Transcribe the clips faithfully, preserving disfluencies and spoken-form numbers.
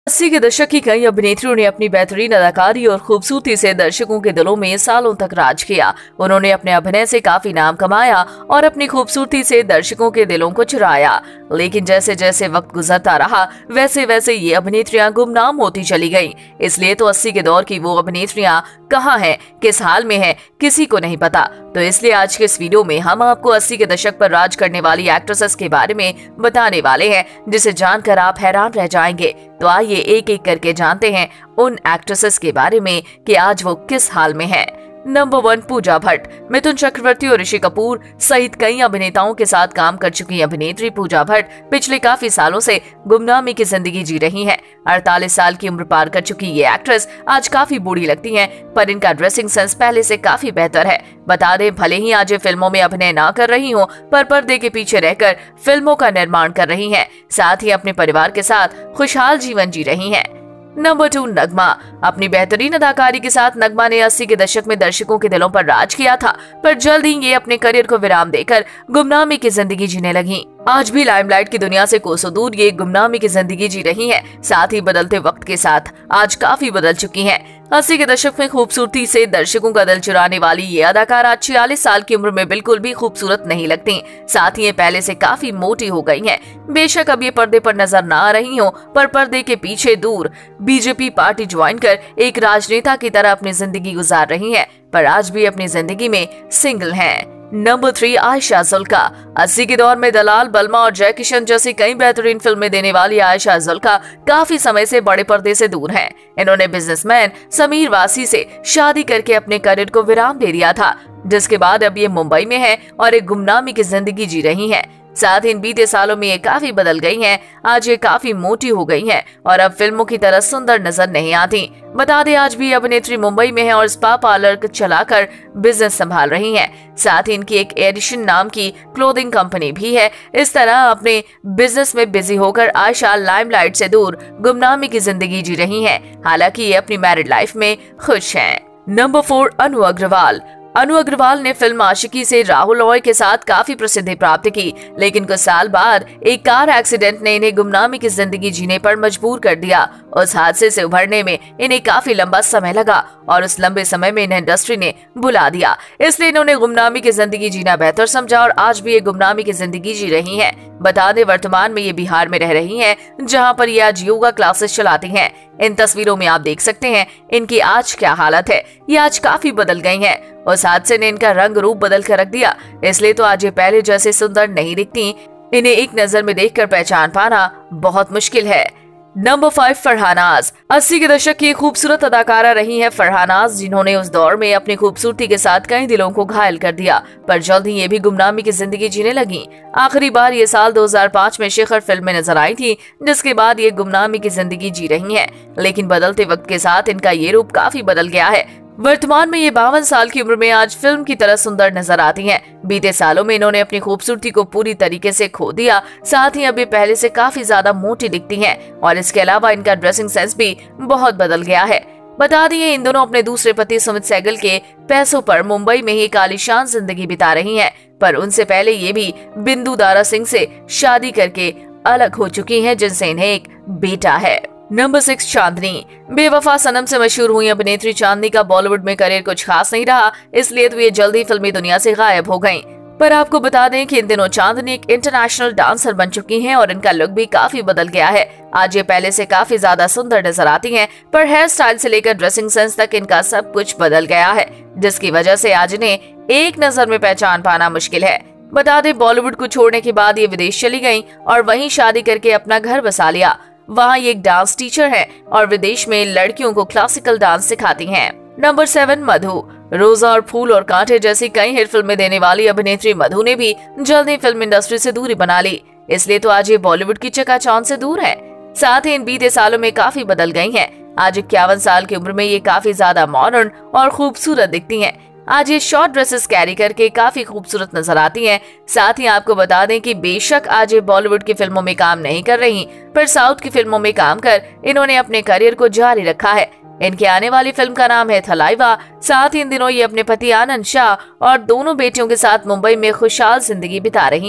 अस्सी के दशक की कई अभिनेत्रियों ने अपनी बेहतरीन अदाकारी और खूबसूरती से दर्शकों के दिलों में सालों तक राज किया। उन्होंने अपने अभिनय से काफी नाम कमाया और अपनी खूबसूरती से दर्शकों के दिलों को चुराया। लेकिन जैसे जैसे वक्त गुजरता रहा वैसे वैसे ये अभिनेत्रियां गुमनाम होती चली गईं। इसलिए तो अस्सी के दौर की वो अभिनेत्रियां कहाँ हैं, किस हाल में हैं, किसी को नहीं पता। तो इसलिए आज के इस वीडियो में हम आपको अस्सी के दशक पर राज करने वाली एक्ट्रेसेस के बारे में बताने वाले हैं, जिसे जानकर आप हैरान रह जाएंगे। तो आइए एक एक करके जानते हैं उन एक्ट्रेसेस के बारे में कि आज वो किस हाल में हैं। Number one, Pooja Bhatt. मिथुन चक्रवर्ती और ऋषि कपूर सहित कई अभिनेताओं के साथ काम कर चुकी अभिनेत्री पूजा भट्ट पिछले काफी सालों से गुमनामी की जिंदगी जी रही हैं। अड़तालीस साल की उम्र पार कर चुकी ये एक्ट्रेस आज काफी बूढ़ी लगती हैं, पर इनका ड्रेसिंग सेंस पहले से काफी बेहतर है। बता दें, भले ही आज ये फिल्मों में अभिनय ना कर रही हो, पर पर्दे के पीछे रहकर फिल्मों का निर्माण कर रही हैं। साथ ही अपने परिवार के साथ खुशहाल जीवन जी रही हैं। Number two, Nagma. अपनी बेहतरीन अदाकारी के साथ नगमा ने अस्सी के दशक में दर्शकों के दिलों पर राज किया था, पर जल्द ही ये अपने करियर को विराम देकर गुमनामी की जिंदगी जीने लगी। आज भी लाइमलाइट की दुनिया से कोसों दूर ये गुमनामी की जिंदगी जी रही हैं। साथ ही बदलते वक्त के साथ आज काफी बदल चुकी हैं। अस्सी के दशक में खूबसूरती से दर्शकों का दिल चुराने वाली ये अदाकारा छियालीस साल की उम्र में बिल्कुल भी खूबसूरत नहीं लगती। साथ ही ये पहले से काफी मोटी हो गई हैं। बेशक अब ये पर्दे पर नजर न आ रही हो, पर पर्दे के पीछे दूर बीजेपी पार्टी ज्वाइन कर एक राजनेता की तरह अपनी जिंदगी गुजार रही हैं, पर आज भी अपनी जिंदगी में सिंगल हैं। Number three, Ayesha Jhulka. अस्सी के दौर में दलाल, बलमा और जय किशन जैसी कई बेहतरीन फिल्में देने वाली आयशा जुल्का काफी समय से बड़े पर्दे से दूर हैं। इन्होंने बिजनेसमैन समीर वासी से शादी करके अपने करियर को विराम दे दिया था, जिसके बाद अब ये मुंबई में है और एक गुमनामी की जिंदगी जी रही हैं। साथ ही इन बीते सालों में ये काफी बदल गई हैं। आज ये काफी मोटी हो गई हैं और अब फिल्मों की तरह सुंदर नजर नहीं आती। बता दें, आज भी अभिनेत्री मुंबई में है और स्पा पार्लर चलाकर बिजनेस संभाल रही हैं। साथ ही इनकी एक एडिशन नाम की क्लोथिंग कंपनी भी है। इस तरह अपने बिजनेस में बिजी होकर आयशा लाइमलाइट से दूर गुमनामी की जिंदगी जी रही हैं। हालांकि ये अपनी मैरिड लाइफ में खुश हैं। Number four, Anu Agarwal. अनु अग्रवाल ने फिल्म आशिकी से राहुल रॉय के साथ काफी प्रसिद्धि प्राप्त की, लेकिन कुछ साल बाद एक कार एक्सीडेंट ने इन्हें गुमनामी की जिंदगी जीने पर मजबूर कर दिया। उस हादसे से उभरने में इन्हें काफी लंबा समय लगा और उस लंबे समय में इन्हें इंडस्ट्री ने बुला दिया। इसलिए इन्होंने गुमनामी की जिंदगी जीना बेहतर समझा और आज भी ये गुमनामी की जिंदगी जी रही हैं। बता दें, वर्तमान में ये बिहार में रह रही हैं, जहां पर ये आज योगा क्लासेस चलाती हैं। इन तस्वीरों में आप देख सकते हैं इनकी आज क्या हालत है। ये आज काफी बदल गई हैं। उस हादसे ने इनका रंग रूप बदल कर रख दिया, इसलिए तो आज ये पहले जैसे सुंदर नहीं दिखती। इन्हें एक नजर में देखकर पहचान पाना बहुत मुश्किल है। Number five, Farhanaz. अस्सी के दशक की खूबसूरत अदाकारा रही है फरहानाज, जिन्होंने उस दौर में अपनी खूबसूरती के साथ कई दिलों को घायल कर दिया, पर जल्द ही ये भी गुमनामी की जिंदगी जीने लगी। आखिरी बार ये साल दो हज़ार पाँच में शिखर फिल्म में नजर आई थी, जिसके बाद ये गुमनामी की जिंदगी जी रही हैं। लेकिन बदलते वक्त के साथ इनका ये रूप काफी बदल गया है। वर्तमान में ये बावन साल की उम्र में आज फिल्म की तरह सुंदर नजर आती हैं। बीते सालों में इन्होंने अपनी खूबसूरती को पूरी तरीके से खो दिया। साथ ही अब ये पहले से काफी ज्यादा मोटी दिखती हैं और इसके अलावा इनका ड्रेसिंग सेंस भी बहुत बदल गया है। बता दिए, इन दोनों अपने दूसरे पति सुमित सहगल के पैसों पर मुंबई में ही आलीशान जिंदगी बिता रही हैं, पर उनसे पहले ये भी बिंदु दारा सिंह से शादी करके अलग हो चुकी हैं, जिनसे इन्हें एक बेटा है। Number six, Chandni. बेवफा सनम से मशहूर हुई अभिनेत्री चांदनी का बॉलीवुड में करियर कुछ खास नहीं रहा, इसलिए तो ये जल्दी फिल्मी दुनिया से गायब हो गईं। पर आपको बता दें कि इन दिनों चांदनी एक इंटरनेशनल डांसर बन चुकी हैं और इनका लुक भी काफी बदल गया है। आज ये पहले से काफी ज्यादा सुंदर नजर आती हैं, पर हेयर स्टाइल से लेकर ड्रेसिंग सेंस तक इनका सब कुछ बदल गया है, जिसकी वजह से आज इन्हें एक नजर में पहचान पाना मुश्किल है। बता दें, बॉलीवुड को छोड़ने के बाद ये विदेश चली गयी और वहीं शादी करके अपना घर बसा लिया। वहाँ ये एक डांस टीचर है और विदेश में लड़कियों को क्लासिकल डांस सिखाती हैं। Number seven, Madhu. रोजा और फूल और कांटे जैसी कई हिट फिल्में देने वाली अभिनेत्री मधु ने भी जल्द ही फिल्म इंडस्ट्री से दूरी बना ली, इसलिए तो आज ये बॉलीवुड की चकाचौंध से दूर है। साथ ही इन बीते सालों में काफी बदल गई हैं। आज इक्यावन साल की उम्र में ये काफी ज्यादा मॉडर्न और खूबसूरत दिखती हैं। आज ये शॉर्ट ड्रेसेस कैरी करके काफी खूबसूरत नजर आती हैं। साथ ही आपको बता दें कि बेशक आज ये बॉलीवुड की फिल्मों में काम नहीं कर रही, पर साउथ की फिल्मों में काम कर इन्होंने अपने करियर को जारी रखा है। इनकी आने वाली फिल्म का नाम है थलाइवा। साथ ही इन दिनों ये अपने पति आनंद शाह और दोनों बेटियों के साथ मुंबई में खुशहाल जिंदगी बिता रही हैं।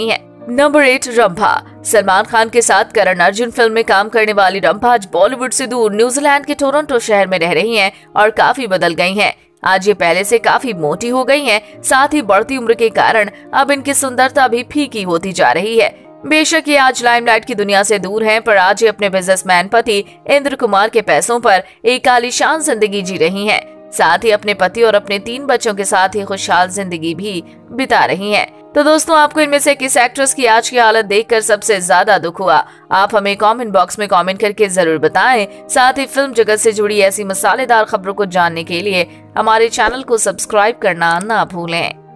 Number eight, Rambha. सलमान खान के साथ करण अर्जुन फिल्म में काम करने वाली रंभा आज बॉलीवुड से दूर न्यूजीलैंड के टोरंटो शहर में रह रही हैं और काफी बदल गई हैं। आज ये पहले से काफी मोटी हो गई हैं, साथ ही बढ़ती उम्र के कारण अब इनकी सुंदरता भी फीकी होती जा रही है। बेशक ये आज लाइमलाइट की दुनिया से दूर हैं, पर आज ये अपने बिजनेसमैन पति इंद्र कुमार के पैसों पर एक आलीशान जिंदगी जी रही हैं। साथ ही अपने पति और अपने तीन बच्चों के साथ ही खुशहाल जिंदगी भी बिता रही हैं। तो दोस्तों, आपको इनमें से किस एक्ट्रेस की आज की हालत देखकर सबसे ज्यादा दुख हुआ? आप हमें कमेंट बॉक्स में कमेंट करके जरूर बताएं। साथ ही फिल्म जगत से जुड़ी ऐसी मसालेदार खबरों को जानने के लिए हमारे चैनल को सब्सक्राइब करना ना भूलें।